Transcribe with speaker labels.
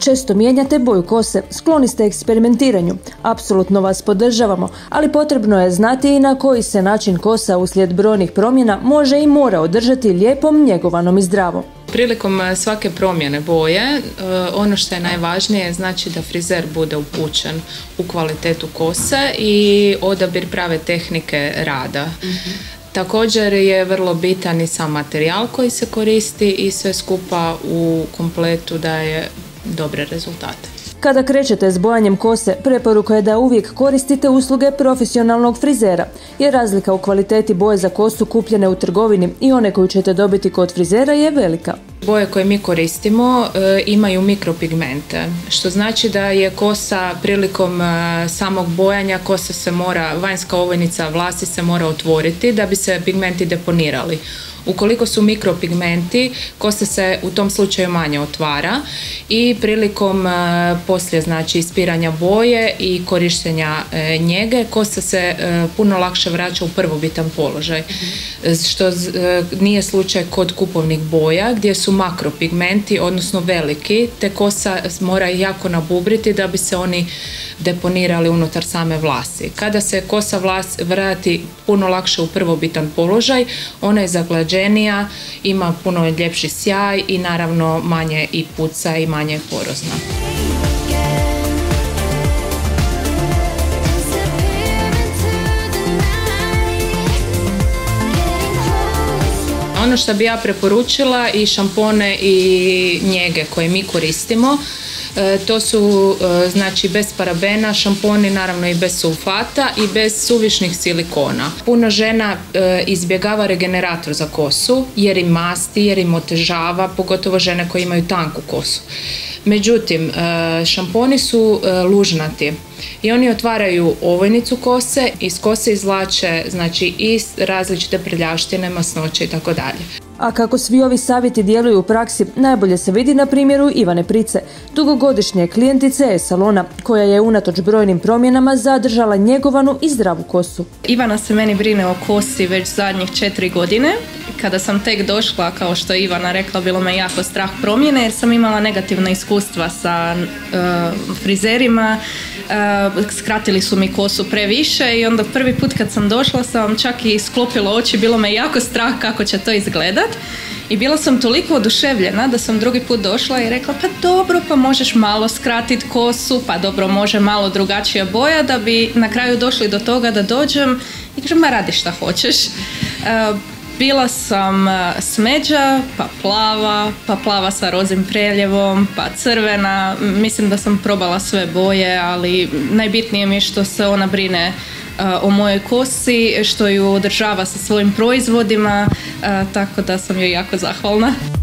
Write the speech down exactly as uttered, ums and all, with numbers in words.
Speaker 1: često mijenjate boju kose, skloni ste eksperimentiranju. Apsolutno vas podržavamo, ali potrebno je znati i na koji se način kosa uslijed brojnih promjena može i mora održati lijepom, njegovanom i zdravom.
Speaker 2: Prilikom svake promjene boje, ono što je najvažnije znači da frizer bude upućen u kvalitetu kose i odabir prave tehnike rada. Mm-hmm. Također je vrlo bitan i sam materijal koji se koristi i sve skupa u kompletu daje dobre rezultate.
Speaker 1: Kada krećete s bojanjem kose, preporuka je da uvijek koristite usluge profesionalnog frizera, jer razlika u kvaliteti boje za kosu kupljene u trgovini i one koju ćete dobiti kod frizera je velika.
Speaker 2: Boje koje mi koristimo e, imaju mikropigmente, što znači da je kosa prilikom e, samog bojanja, kosa se mora, vanjska ovojnica vlasi se mora otvoriti da bi se pigmenti deponirali. Ukoliko su mikropigmenti, kosa se u tom slučaju manje otvara i prilikom e, poslije znači ispiranja boje i korištenja e, njege, kosa se e, puno lakše vraća u prvobitan položaj, mm-hmm. što e, nije slučaj kod kupovnih boja gdje su makropigmenti, odnosno veliki, te kosa mora jako nabubriti da bi se oni deponirali unutar same vlasi. Kada se kosa vlas vrati puno lakše u prvobitan položaj, ona je zaglađenija, ima puno ljepši sjaj i naravno manje i puca i manje porozna. Ono što bi ja preporučila i šampone i njege koje mi koristimo, to su znači bez parabena šamponi, naravno i bez sulfata i bez suvišnih silikona. Puno žena izbjegava regenerator za kosu jer im masti, jer im otežava, pogotovo žene koje imaju tanku kosu. Međutim, šamponi su lužnati i oni otvaraju ovojnicu kose, iz kose izvlače znači i različite prljavštine, masnoće i tako dalje.
Speaker 1: A kako svi ovi savjeti djeluju u praksi, najbolje se vidi na primjeru Ivane Price, dugogodišnje klijentice e-salona, koja je unatoč brojnim promjenama zadržala njegovanu i zdravu kosu.
Speaker 3: Ivana se meni brine o kosi već zadnjih četiri godine. Kada sam tek došla, kao što je Ivana rekla, bilo me jako strah promjene jer sam imala negativna iskustva sa uh, frizerima. Uh, skratili su mi kosu previše i onda prvi put kad sam došla sam čak i sklopila oči, bilo me jako strah kako će to izgledat. I bila sam toliko oduševljena da sam drugi put došla i rekla pa dobro, pa možeš malo skratiti kosu, pa dobro, može malo drugačija boja, da bi na kraju došli do toga da dođem i kažem, ma radi šta hoćeš. Uh, Bila sam smeđa, pa plava, pa plava sa rozim preljevom, pa crvena. Mislim da sam probala sve boje, ali najbitnije mi je što se ona brine uh, o mojoj kosi, što ju održava sa svojim proizvodima, uh, tako da sam joj jako zahvalna.